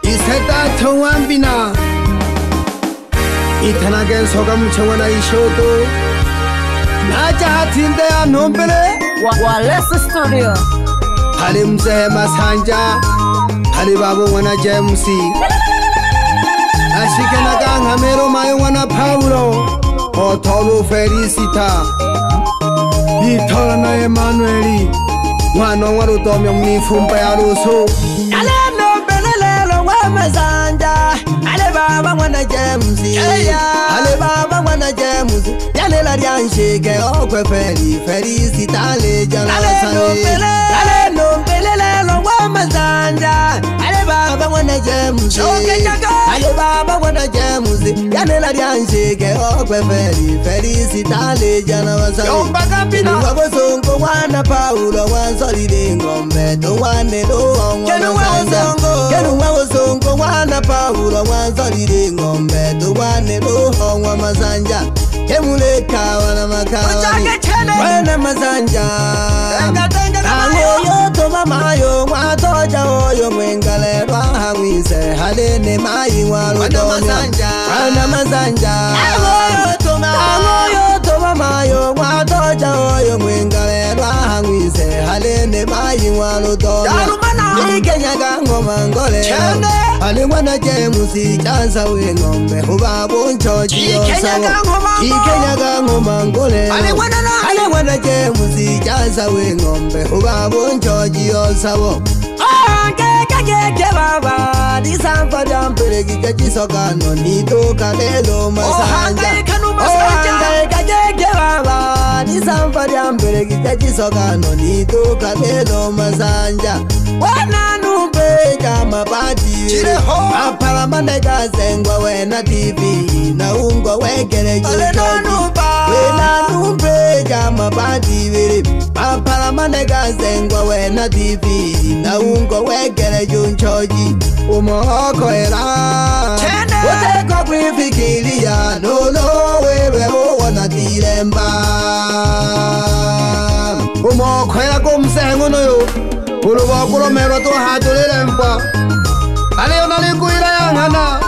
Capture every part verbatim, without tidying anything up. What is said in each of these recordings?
Iseta Tawambina Itanagan Sogam Chawana Ishoto Naja Tinde Anombele Wallace Studio Halim Zema Sanja Halibabu Wana Jamsi Ashikanagang Hamero Maywana Paulo Otolo Felicita Vitorana Emanueli Wano Warutom Ni Fumpayaruso Aleno Benelelo Wamazanja Alibaba Wana Jamsi Alibaba Wana Jamsi Yanela Rianshike Okwe Feli Felicita Lejana Aleno Benelelo Wamazanja Alibaba Wana Jamsi Alibaba Wana Jamsi Yanela Rianshike Okwe Feli Felicita Lejana Yomba Gambina Wabosongo Wana Paulo Wansoli Ngombe To Wane Do Kenu Wabosongo Kenu Wabosongo Wana Paulo Wansoli Ngombe To Wane Do Wamazanja Kemuleka Wana Makawani Wana Mazanja Angoyo Toma Mayo Watoja Oyo Mwengale Rwahawise Halene Mayi Walutonyo Wana Mazanja Angoyo Toma Angoyo Toma Mayo Watoja Oyo Mwengale Rwahawise Halene Mayi Walutonyo Ikenya Gango Mangole Ale Wana Jemusi Chansa Wengombe Hubabo Nchoji Osawo Ikenya Gango Mangole Ale Wana Jemusi Chansa Wengombe Hubabo Nchoji Osawo Oh, ke ke ke baba di sampa jampere ke chisoka no ni to kalelo masanja Oh, ke ke ke baba di sampa jampere ke chisoka no ni to kalelo masanja Wana numbe kama pati Apala mandega zengwa wena T V Na ungo wekere yuchoji Wena numbe kama pati Apala mandega zengwa wena T V Na ungo wekere yuchoji Umoko era Uteko kwifikiria Nolo wewe uwana diremba Umoko era kumsengu noyo Uruwa kuro mero to hadule lempa Ale onali kuira yangana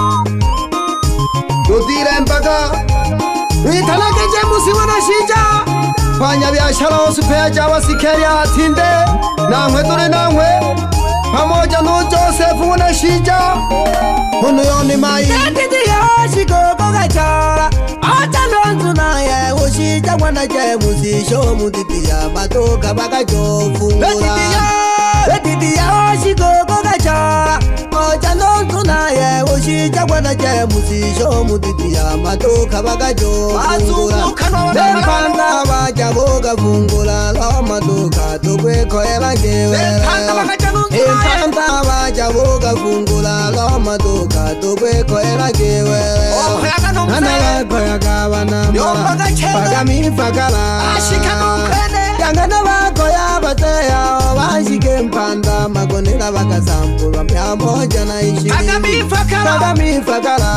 Doti lempa ka Itala ke jemusi wana shija Panya biashara usupea jawa sikeria atinde Nangwe turi nangwe Pamoja no Joseph wana shija Hunu yoni mai Netiti ya shikoko gachara Acha nonzu na ye Ushija wana jemusi Shomu titi ya matoka baka jofungura Netiti ya shikoko gachara Acha nonzu na ye Ushija wana jemusi Shomu titi ya matoka baka jofungura Nempanda baja boga fungura Loma duka tukwe koe bangewele Nempanda baja boga fungura Loma duka tukwe koe bangewele Nana koya kawana mora Pagami fakala Yangana bakoya bateya Washike mpanda Magonera bakasampura Myamoja na ishiri Pagami fakala Pagami fakala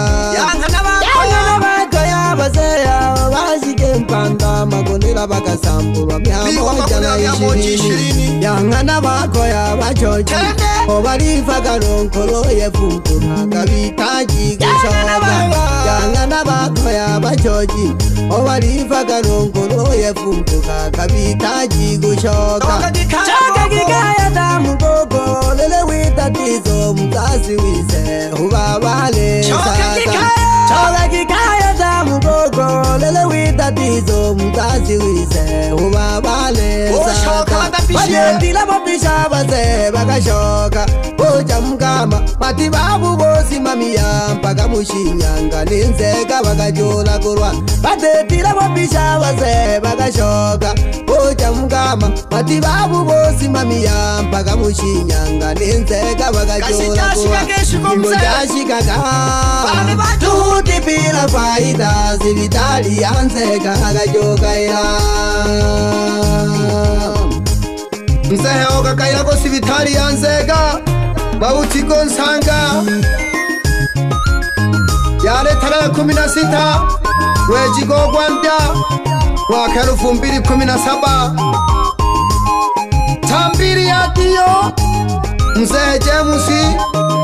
Yangana bakoya bateya Washike mpanda Magonera bakasampura Myamoja na ishiri Yangana bakoya bachochi Obari fakalo nkolo yefumpura Kabitaji kushoga Yangana bakoya bachochi Obari fakalo nkolo yefumpura Kabitaji kushoga Choka kikaya damu gogo Lele wita tizo mtasi wise Hubabale sata Choka kikaya damu gogo Lele wita tizo mtasi wise Hubabale sata Wajendila mapisha base bakashoka Oja mkama mati babu bosi mamia Mpaka mushinyanga ninzeka bakajola kurwa Wajendila mapisha base bakashoka Oja mkama mati babu bosi mamia Mpaka mushinyanga ninzeka bakajola kurwa Mbojashi kaka Tuti pila faida Zivitali yanzeka bakajoka ya Msehe oga kaya ko sivitali yanzega Mawutiko nsanga Yale tara kumi na sita Wejigo gwambya Mwaka elfu mbili kumi na saba Tambiri ya Dio Mzee Jamusi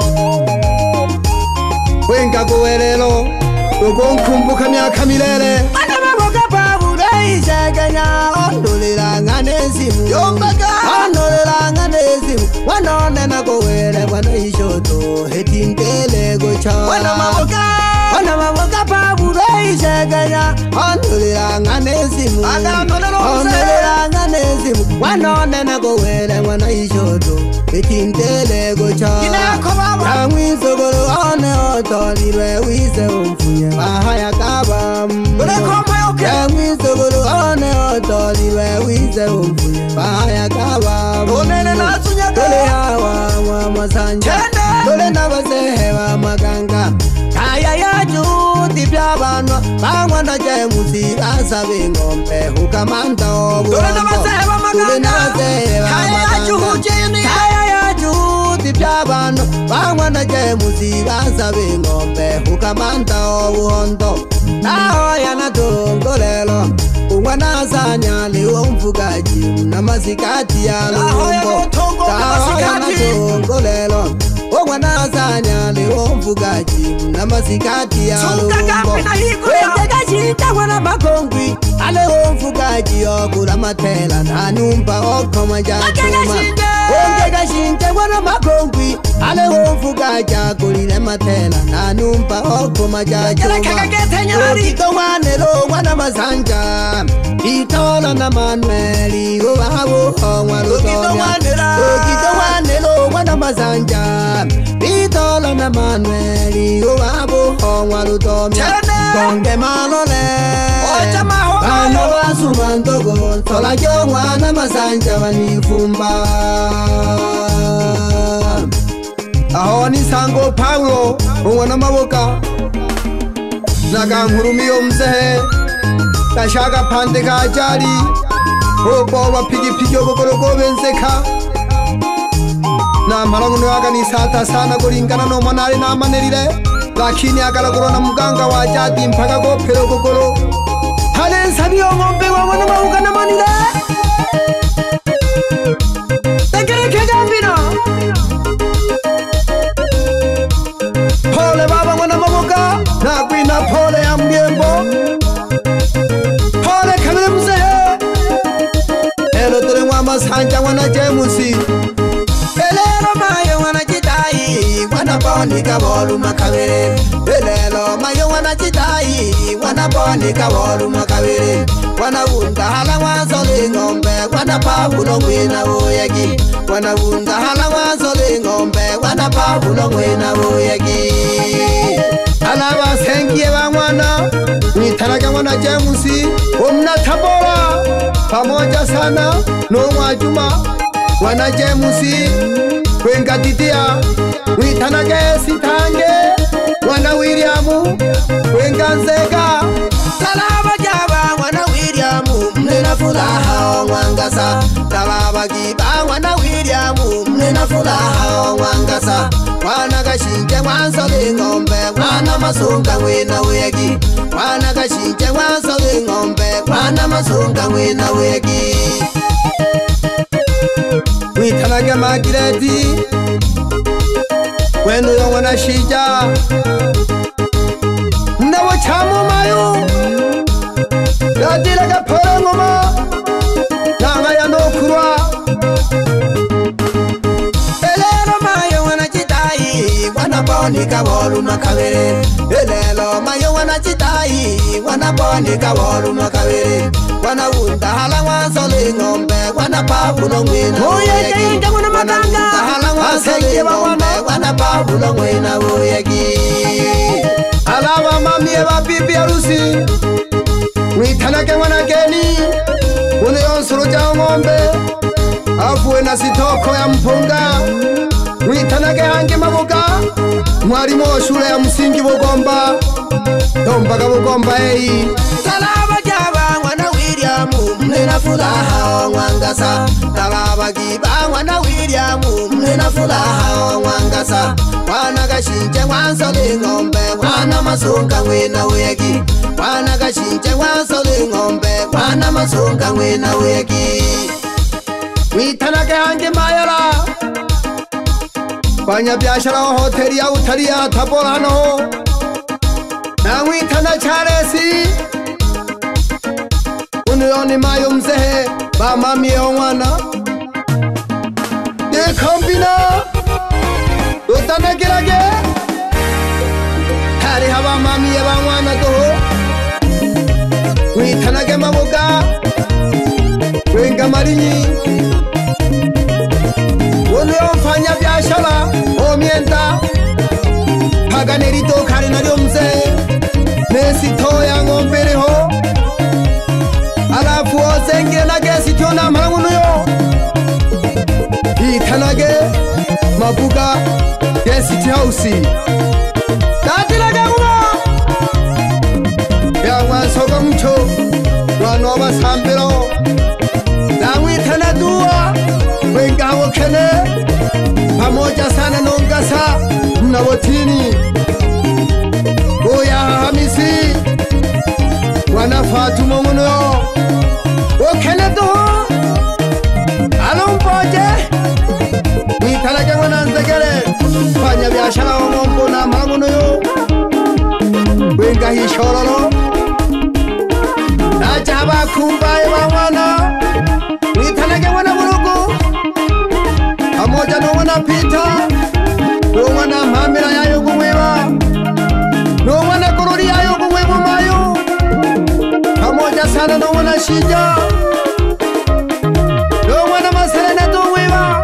wenga gowerelo ugonkumbuka myaka milele Ana maboga babure iseganya ondulira nganezimu Yombaga ondulira nganezimu Wanone na gowere wana ishoto hetintele gocha Wana maboga Wana maboga babure iseganya ondulira nganezimu Ondulira nganezimu Wanone na gowere wana ishoto hetintele gocha Yangwizo golo one otolire wise umfunye Bahaya kabam Yangwizo golo one otolire wise umfunye Bahaya kabam Tole hawa wa masanja Tole nabasehe wa maganga Kaya ya juti byabanwa Bangwana Jamusi basabe ngombe Hukamanta obu Tole nabasehe wa maganga Kaya ya juti Kaya ya juti byabanwa Bangwana Jamusi basabe ngombe Hukamanta obu hondo Nao ya natongo lelo Ungwana sanya liwa mfugaji Na masikati ya lumbo Nao ya natongo lelo Ungwana sanya liwa mfugaji Na masikati ya lumbo Wengega shinta wana makongwi Ale mfugaji okura matela Na numpa okoma jatuma Wengega shinta wana makongwi Ale mfugaji akulile matela Na numpa okoma jatuma Okito wanelo wana masanja Itola na Manueli Uwabu hongwa lutomya Okito wanelo wana masanja Itola na Manueli Uwabu hongwa lutomya Konge malole Bano wasumantogo Tola jongwa na masanja wanifumba Aho ni sango Paulo Ungwana maboka Naga nkurumiyo mzehe Kashaka pande kajali Opo wapigi pigi obogorogo benzeka Na mparanguno waga ni sata sana Golingana no manari na manerire Lakini agalagoro na muganga wa jadi Mpaka gopero gogoro Hale sabiyo ngombe wa wana mahuga na manire Tekere kegambino Pole baba wana maboka Na gwina pole ya mbiembo Pole kamile mzehe Elo tere mwa masanja wana Jamusi Elero mayo wana jitai Wana boni kabolu makabere Elelo mayo wana jitai Wana boni kabolu makabere Wana wunda hala wazole ngombe Wana pavulo mwina woyagi Wana wunda hala wazole ngombe Wana pavulo mwina woyagi Alaba sengie wa mwana Nitaraga wana Jamusi Umna tabora Pamoja sana No mwajuma Wana Jamusi Wenga titia Witanage sitange Wana Williamu Wenga nzega Talaba jaba wana Williamu Mnena furaha ongwangasa Talaba giba wana Williamu Mnena furaha ongwangasa Wana gashinje wansole ngombe Wana masunga wena wegi Wana gashinje wansole ngombe Wana masunga wena wegi Witanage magireti Wenu yo wana shija Ndawo chamu mayu Yadilaga pole ngoma Nanga ya nokurwa Elero mayo wana jitai Wana boni kabolu makabere Elelo mayo wana jitai Wana boni kabolu makabere Wana wunda hala wansole ngombe Wana pavulo mwina woyegi Wana wunda hala wansole ngombe Wana pavulo mwina woyegi Alaba mami eba bibi arusi Mwitanake wana geni Une yonsuru ja ngombe Afuwe na sitoko ya mpunga Mwitanake hange maboga Mwalimu wa shule ya msingi Bugomba Tombaga Bugomba eyi Talaba jaba wana Williamu Mnena furaha ongwangasa Talaba giba wana Williamu Mnena furaha ongwangasa Wana gashinje wansole ngombe Wana masunga wena wegi Wana gashinje wansole ngombe Wana masunga wena wegi Mwitanake hange mayala fanya biashara wa hoteli ya utalii ya Tabora hano namwitana Charles unuyoni mayo mzehe ba mami ya mwana de kombina utanagirage hari haba mami ya ba mwana toho mwitanage maboga wenga marinyi unuyo mfanya biashara omienda paganelito kari naryo mzee nesito ya ngombere ho alafu ozengire na gesi tiona mpangu nuyo itanage mabuga gesi house tatiraga uba yangwa soga mcho wano basambiro namwitana dua wenga wokene pamoja sana nongasa na wotini oya Hamisi wana Fatuma muno okene do alomboje nitalage wana nzegere fanya biashara omombo na mamuno yo wenga hishororo najaba kumbaye bwana nitalage wana burugu pamoja no wana pita no wana mamira yayo kumwewa no wana korori yayo kumwewa mayo pamoja sana no wana shija no wana maserena tuwewa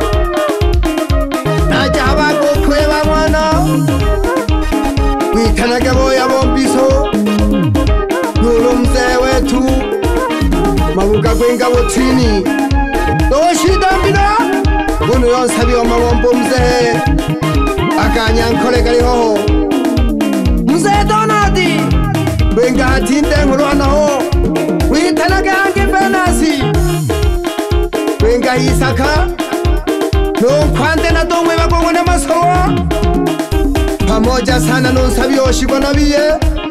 najaba kukwewa mwana witanage boya bombiso nulo mzee wetu mabuga gwenga botini doshida mbina uno yonsabi wa mawombo mzee akanyankole kaliho mzee Donadi wenga hatinde ngurwana ho witanage hange Venasi wenga Isaka no kwande na domwe bagongwe na masowa pamoja sana no nsabi oshigwa nabiye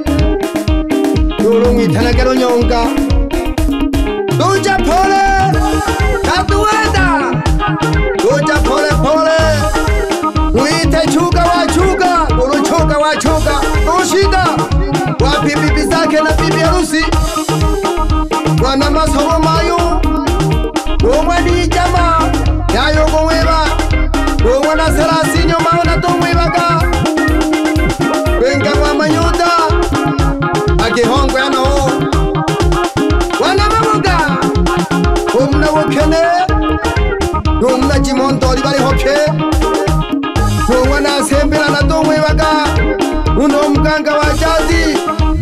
nuru witanage ronyonga doja pole tatuweda doja pole pole wite chuga wa chuga uru chuga wa chuga ushida wapi bibi zake na bibi harusi wana masomo mayo umwe ni jama yayo goweba umwe na serasi nyoma na tomwebaga wenga wa manyuda agihongo yana ho wana mabuga umna wokene umna jimondori bari hoke wana sembera na tomwebaga uno mganga wa jazi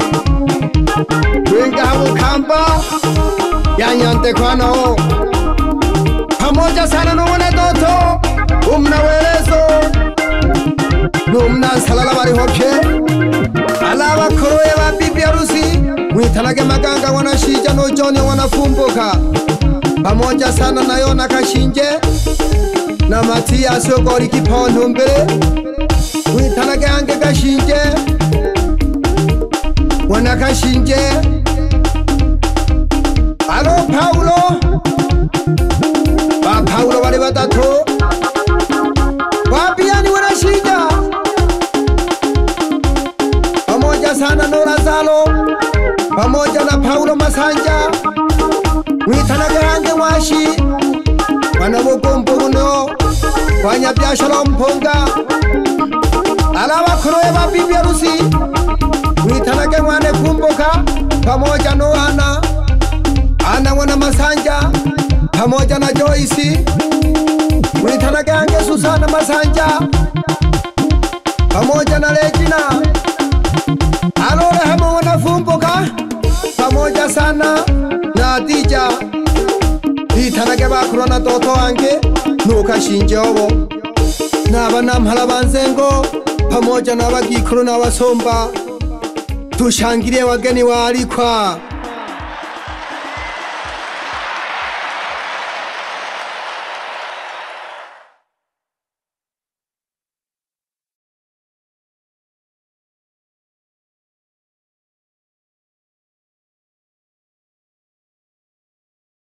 wenga habo kamba yanyante kwano pamoja sana no wana toto umna welezo umna salala bari hoke alaba koroye ba bibi harusi mwitanage maganga wana shija no jone wana fumboka pamoja sana na yona kashinje na matia sokori kipondo mbere mwitanage hange kashinje wana kashinje alo Paulo ba Paulo wale batatu wapiani wana shija pamoja sana no Lazalo pamoja na Paulo Masanja mwitanage hange washi wana bogombo uno fanya biashara mponga alaba koroye ba bibi harusi mwitanage mwane kumboka pamoja no ana ana wana Masanja pamoja na Joyce mwitanage hange Susana Masanja pamoja na Regina alore hamo wana fumboka pamoja sana na Dija itanage bakurona toto wange nuka shinje obo naba namhala banzengo pamoja na bagikuru na basomba tushangire wageni walikwa